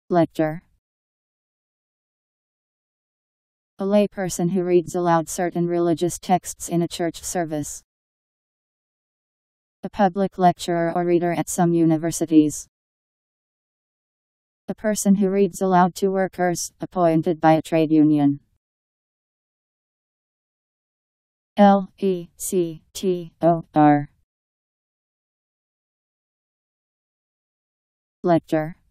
Lector. A layperson who reads aloud certain religious texts in a church service. A public lecturer or reader at some universities. A person who reads aloud to workers, appointed by a trade union. Lector.